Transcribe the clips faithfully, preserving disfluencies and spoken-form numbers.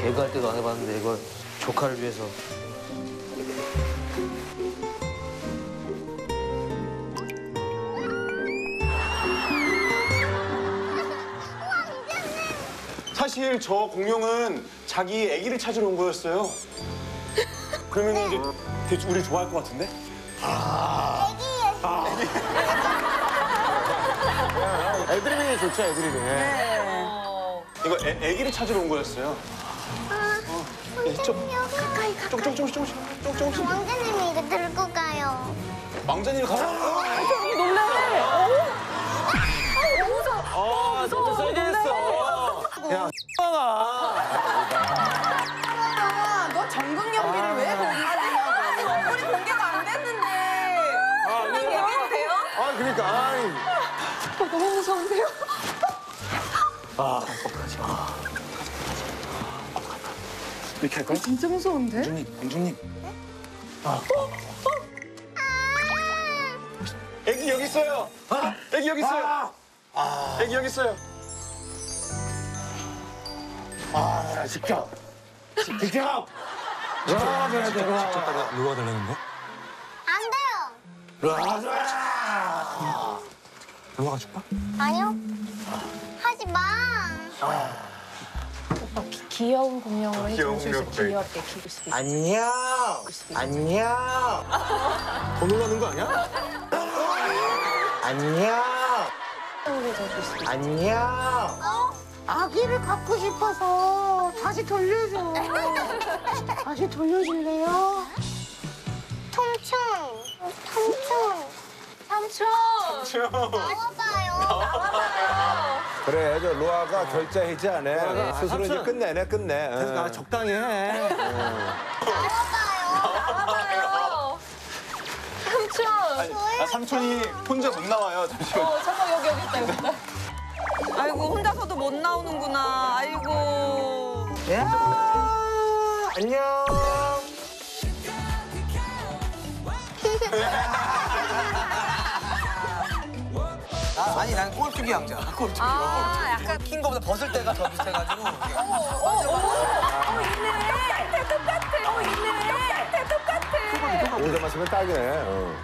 개그 할 때도 안 해봤는데 이걸 조카를 위해서. 사실 저 공룡은 자기 아기를 찾으러 온 거였어요. 그러면 이제 되게 우리 좋아할 것 같은데? 아. 애기. 아. 애드리빙이 좋죠, 애드리빙. 네. 이거 애, 아기를 찾으러 온 거였어요. 아, 왕자님이요. 가까이, 가까이. 조금 조금씩 조금씩 조금 조금씩. 왕자님이 이거 들고 가요. 왕자님 가서. 저기 놀래. 아, 진짜 세겠어. 야, 아, 너 전국 연기를 왜 거기서 하냐고. 얼굴이 공개가 안 됐는데. 아, 얘기해도 돼요? 아, 그러니까. 아이. 어, 너무 무서운데요? 아, 이렇게 할까요? 진짜 무서운데? 공주님, 공주님. 아. 애기 여기 있어요. 애기 여기 있어요. 애기 여기 있어요. 아, 시켜. 시켜. 와, 그래, 내가. 누가 달라는 거? 안 돼요. 와, 좋아. 누가 줄까? 아니요. 하지 마. 귀여운 공룡으로 귀여운 해줄 수 있어. 공룡. 귀엽게 키울 수 있어. 안녕. 안녕. 더 놀라는 거 아니야? 안녕. 해줄 수 있어. 안녕. 어? 아기를 갖고 싶어서 다시 돌려줘. 다시 돌려줄래요? 통충. 통충. 삼촌! 나와봐요. 그래, 저 로아가 결제하지 않아. 스스로 이제 끝내네, 끝내. 그러니까 적당히 해. 나와봐요. 삼촌! 아, 삼촌이 혼자 못 나와요. 잠시만. 어, 잠깐 여기 여기 있다 여기 있다. 아이고 혼자서도 못 나오는구나. 아이고. 야, 안녕. 아, 아니 난 꼴뚜기 왕자. 꼴뚜기. 아 약간 킨 거보다 벗을 때가 더 비슷해가지고. 어 있네. 똑같아. 어 있네. 똑같아. 오자 마시면 딱이네. 어.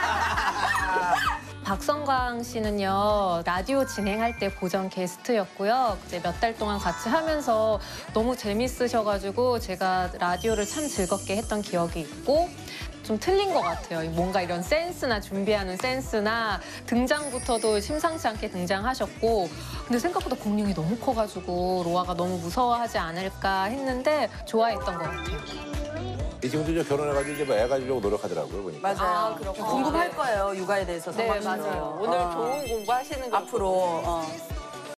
박성광 씨는요, 라디오 진행할 때 고정 게스트였고요. 이제 몇 달 동안 같이 하면서 너무 재밌으셔가지고 제가 라디오를 참 즐겁게 했던 기억이 있고, 좀 틀린 것 같아요. 뭔가 이런 센스나 준비하는 센스나 등장부터도 심상치 않게 등장하셨고, 근데 생각보다 공룡이 너무 커가지고 로아가 너무 무서워하지 않을까 했는데 좋아했던 것 같아요. 이 친구도 저 결혼해가지고 이제 뭐 애 가지려고 노력하더라고요, 보니까. 맞아요. 궁금할 거예요, 육아에 대해서. 네, 성광 씨는. 맞아요. 오늘 어. 좋은 공부하시는 거 앞으로. 어.